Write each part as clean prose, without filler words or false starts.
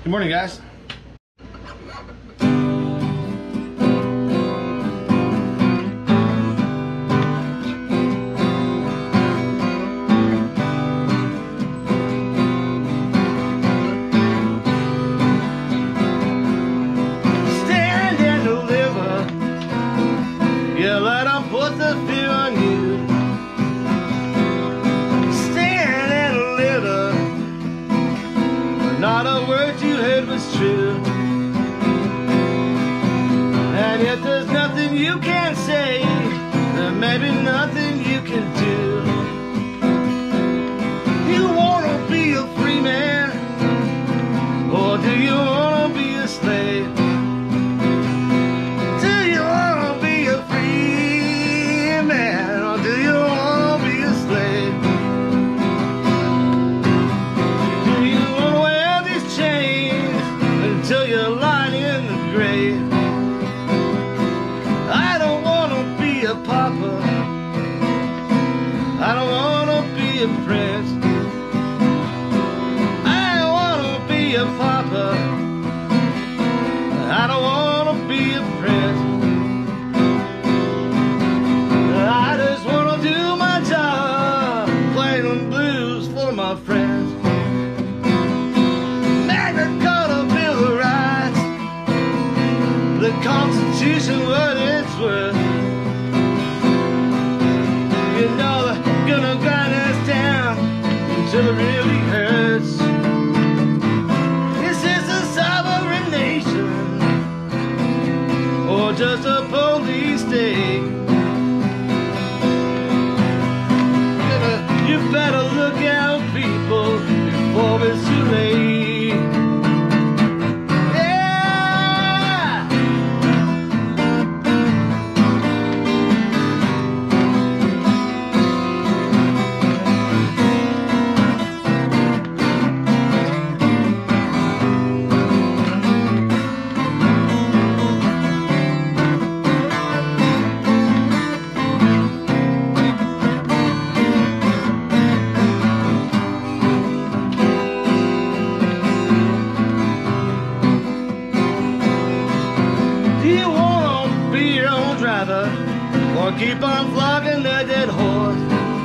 Good morning, guys. Stand and deliver. You let them put the fear on you. Stand and deliver. Not a word you heard was true. And yet there's nothing you can say, and maybe nothing you can do. You wanna be a free man, or do you wanna be a slave? Do you wanna be a free man, or do you wanna be a slave? Do you wanna wear these chains until you're lying in the grave? I don't wanna be a pauper. I don't wanna be a prince. I wanna be a pauper. I don't wanna be a prince. I just wanna do my job, playing the blues for my friends. Magna Carta Bill of Rights, the Constitution, what it's worth. You know they're gonna grind us down until it really hurts. Is this a sovereign nation, or just a police state? You better look out, people, before it's too late. Yeah! Do you wanna be your own driver, or keep on flogging the dead horse?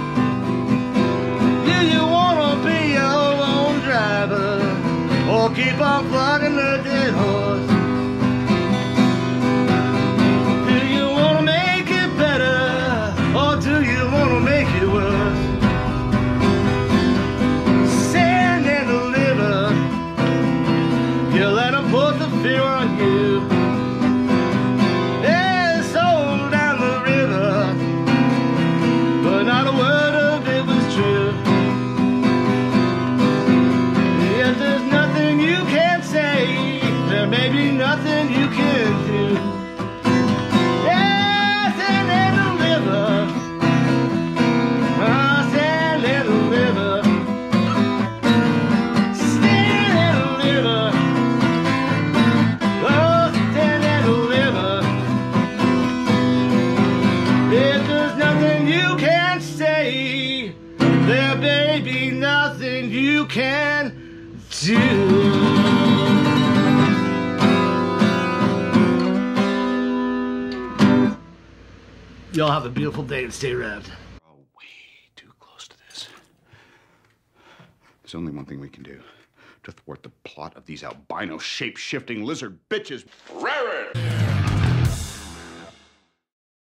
Do you wanna be your own driver, or keep on flogging the dead horse? Do you wanna make it better, or do you wanna make it worse? Stand and deliver. You let them put the fear on you. Not a word of it was true. Yet there's nothing you can say. There may be nothing you can do. Yes, and deliver. Stand and deliver. Stand and deliver. Oh, stand and deliver. If there's nothing you can say, there may be nothing you can do. Y'all have a beautiful day and stay wrapped. We're all way too close to this. There's only one thing we can do to thwart the plot of these albino shape-shifting lizard bitches. Rabbit!